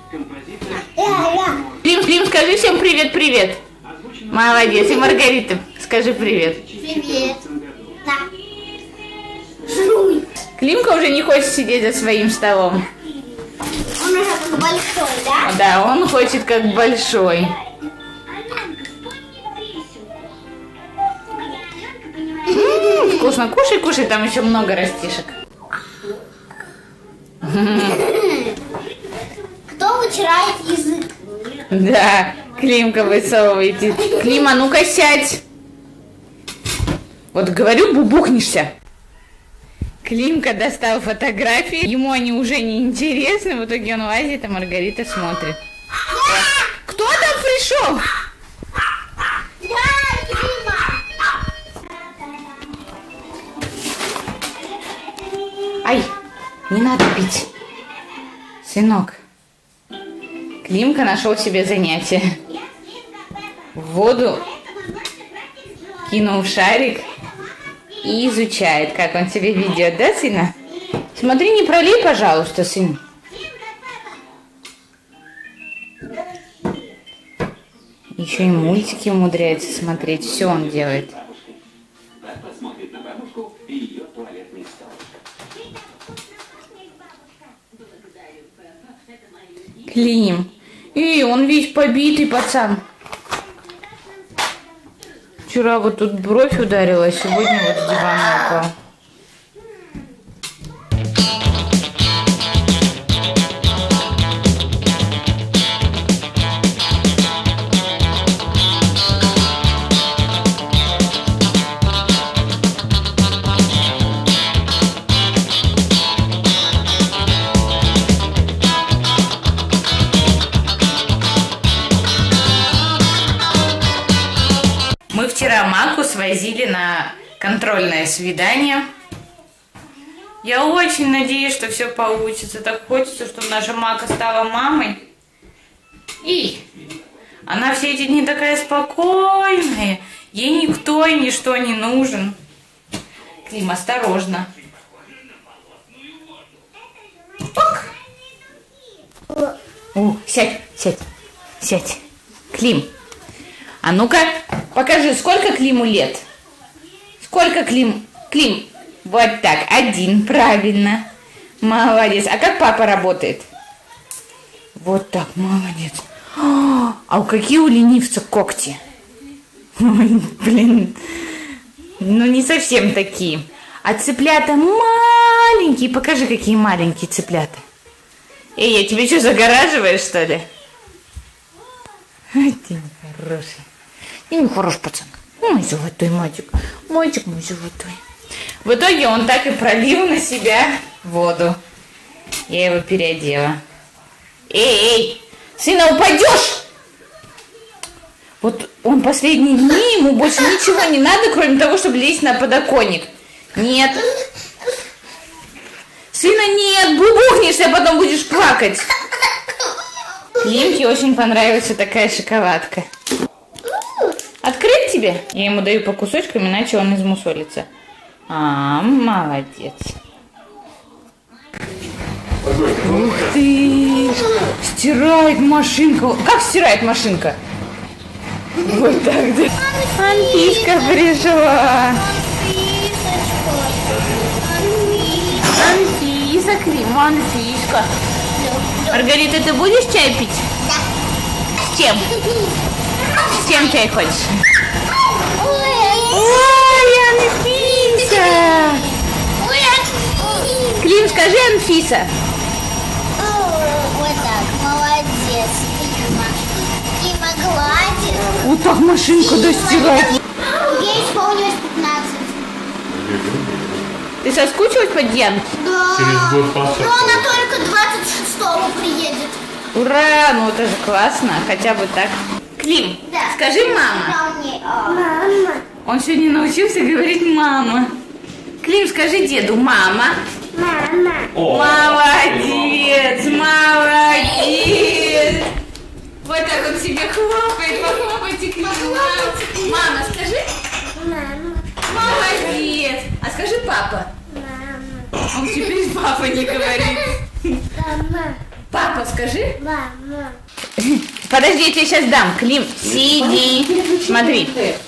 Клим, скажи всем привет-привет. Молодец. И Маргарита, скажи привет. Привет. Да. Климка уже не хочет сидеть за своим столом. Он уже как большой, да? Да, он хочет как большой. Вкусно, кушай, там еще много растишек. Кто вытирает язык? Да, Климка высовывает. Клим, а ну-ка сядь. Вот говорю, бубухнишься. Климка достал фотографии, ему они уже не интересны, в итоге он лазит, а Маргарита смотрит. Кто там пришел? Ай, не надо пить. Сынок. Климка нашел себе занятие. В воду кинул шарик и изучает, как он себя ведет, да, сына? Смотри, не пролей, пожалуйста, сын. Еще и мультики умудряется смотреть, все он делает. Клим. И он весь побитый, пацан. Вчера вот тут бровь ударила, а сегодня вот с дивана упал. Мы вчера Маку свозили на контрольное свидание. Я очень надеюсь, что все получится. Так хочется, чтобы наша Мака стала мамой. И она все эти дни такая спокойная. Ей никто и ничто не нужен. Клим, осторожно. Пок. Сядь. Клим. А ну-ка, покажи, сколько Климу лет? Сколько Клим? Вот так, 1, правильно. Молодец. А как папа работает? Вот так, молодец. А какие у ленивца когти? Ой, блин, ну не совсем такие. А цыплята маленькие. Покажи, какие маленькие цыплята. Эй, я тебе что, загораживаешь, что ли? Ай, ты нехороший. И нехороший пацан. Мой золотой мальчик. Мальчик мой золотой. В итоге он так и пролил на себя воду. Я его переодела. Эй, сына, упадешь! Вот он последние дни, ему больше ничего не надо, кроме того, чтобы лезть на подоконник. Нет. Сына, нет, бубухнешься, а потом будешь плакать. Климке очень понравилась такая шоколадка. Открыть тебе? Я ему даю по кусочкам, иначе он измусолится. Молодец. Ух ты! Стирает машинка. Как стирает машинка? Вот так, да. Анфиска пришла. Анфиса, Клим, Анфиска. Маргарита, ты будешь чай пить? Да. С чем? С чем чай хочешь? Ой, Анфиса! Клим, скажи Анфиса. Вот так, молодец, Дима гладит. Вот так машинка достирает. Ей исполнилось 15. Ты соскучилась по Дианке? Да. Через год Но она только 26-го приедет. Ура! Ну это же классно, хотя бы так. Клим, Да. скажи мама. Мама. Он сегодня научился говорить мама. Клим, скажи деду мама. Мама. Молодец, молодец. Вот так он себе хлопает, похлопайте Климу. Мама, скажи. Мама. Молодец. А скажи папа. Мама. Он теперь папа не говорит. Мама. Папа, скажи. Мама. Подожди, я тебе сейчас дам. Клим, сиди. Смотри.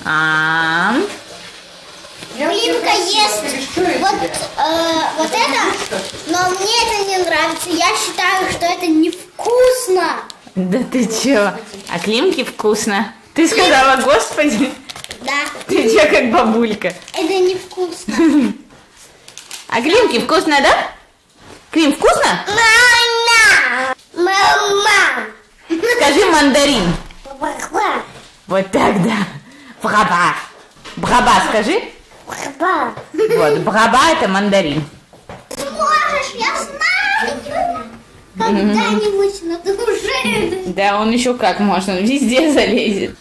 Климка ест вот это, но мне это не нравится. Я считаю, что это невкусно. Да ты чё? А Климке вкусно. Ты сказала, господи. Да. Ты чё, как бабулька? Это невкусно. А Климке вкусно, да? Клим, вкусно? Мама. Мама. Скажи мандарин. Баба. Вот так, да. Браба. Браба скажи. Баба. Вот, браба это мандарин. Можешь, я знаю. Когда-нибудь надо уже. Да, он еще как может, он везде залезет.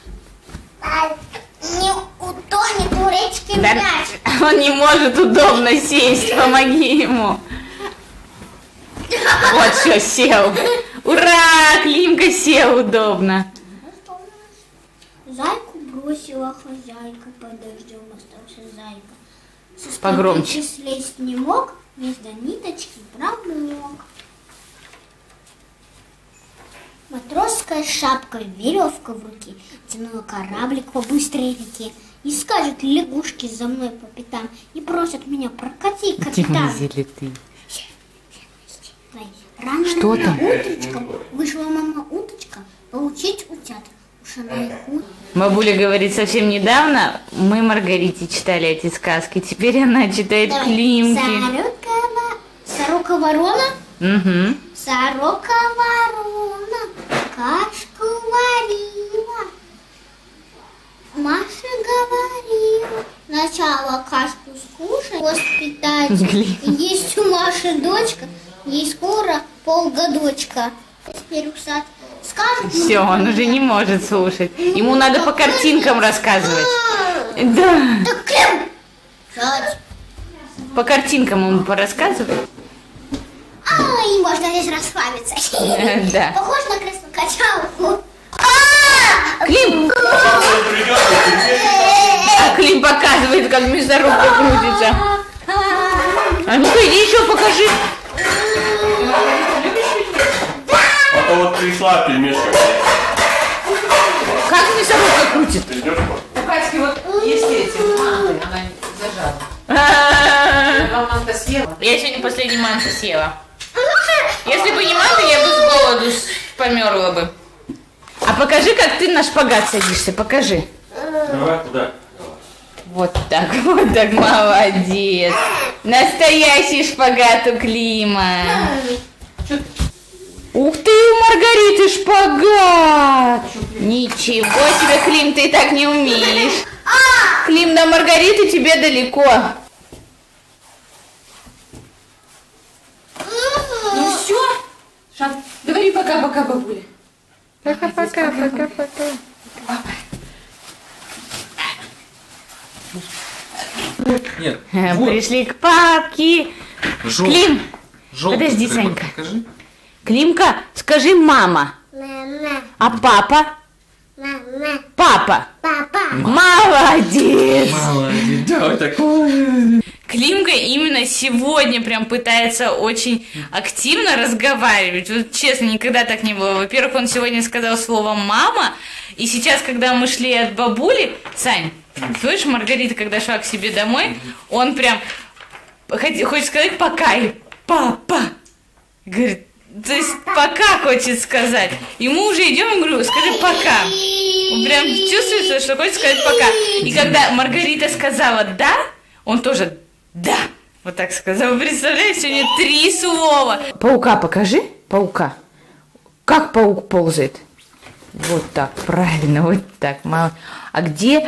Не утонет в речке Да, мяч. он не может удобно сесть, помоги ему. Вот все, сел. Ура, Климка сел удобно. Зайку бросила хозяйка, под дождем остался зайка. Со Погромче. скамейки слезть не мог, вместо ниточки промок. Матросская шапка, веревка в руке, тянула кораблик по быстрой реке. И скажут лягушки за мной по пятам, и просят меня прокати, капитан. Ли ты? Рано Что там? утречком вышла мама уточка поучить утят. Уж она их Бабуля говорит, совсем недавно мы Маргарите читали эти сказки, теперь она читает Климке. Сорока-ворона, Угу. сорока-ворона, кашку варила. Маша говорила, сначала кашку скушать, воспитать. Есть у Маши дочка, ей скоро полгодочка. Теперь в сад скажут. Все, он уже не может слушать. Ему надо по картинкам рассказывать. Да. Так, Клим! Сядь. По картинкам ему порассказывай. И можно здесь расслабиться. Да. Похож на кресло-качалку. Клим! А Клим показывает, как мясорубка крутится. А ну-ка иди еще покажи. А то вот пришла пельмешка. Как мясорубка крутит? Придешь? У Катьки вот есть эти манты, она зажата. Вам манта съела? Я сегодня последний манты съела. Если бы не манты, я бы с голоду померла бы. А покажи, как ты на шпагат садишься, покажи. Давай туда. Вот так, молодец. Настоящий шпагат у Клима. Ух ты, у Маргариты шпагат. Ничего себе, Клим, ты так не умеешь. Клим, до Маргариты тебе далеко. Ну все. Говори пока-пока, бабуля. Пока-пока. Нет. Пришли к папке. Клим, подожди, Санька. Покажи. Климка, скажи мама. Мама, А папа? мама, Папа. папа. Молодец. Молодец. Давай так. Климка именно сегодня прям пытается очень активно разговаривать. Вот честно, никогда так не было. Во-первых, он сегодня сказал слово «мама», и сейчас, когда мы шли от бабули, Сань, слышишь, Маргарита, когда шла к себе домой, он прям хочет сказать «пока» и «папа». Говорит, то есть «пока» хочет сказать. И мы уже идем, я говорю, скажи «пока». Он прям чувствуется, что хочет сказать «пока». И когда Маргарита сказала «да», он тоже «да». Вот так сказал. Представляете, сегодня 3 слова. Паука покажи. Паука. Как паук ползает? Вот так, правильно, вот так. Мало. А где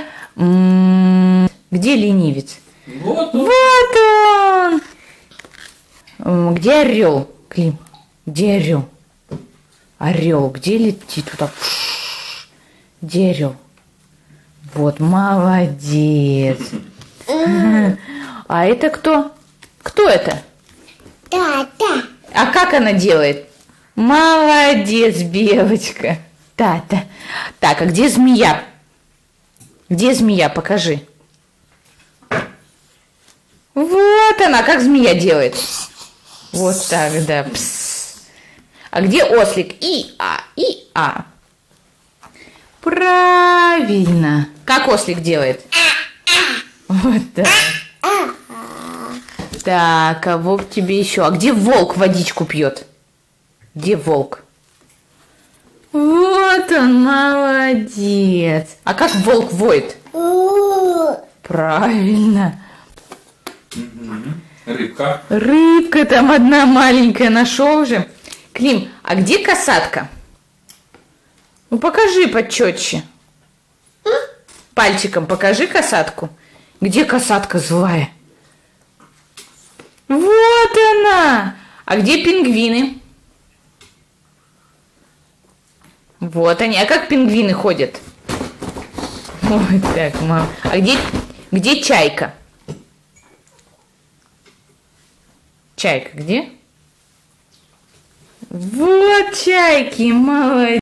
ленивец? Вот он. Вот он. Где орел, Клим? Где орел? Орел, где летит? Вот так. Где орел? Вот, молодец. А это кто? Кто это? Да. А как она делает? Молодец, белочка. Да. Так, а где змея? Где змея? Покажи. Вот она, как змея делает. Вот так, да. Пс. А где ослик? И-а, и-а. Правильно. Как ослик делает? Вот так. Так, а вот тебе еще. А где волк водичку пьет? Где волк? Вот он, молодец. А как волк воет? Правильно. Рыбка. Рыбка там одна маленькая, нашел же. Клим, а где касатка? Ну покажи почетче. Пальчиком покажи касатку. Где касатка злая? Вот она. А где пингвины? Вот они. А как пингвины ходят? Вот так, мам. А где чайка? Чайка где? Вот чайки, молодец.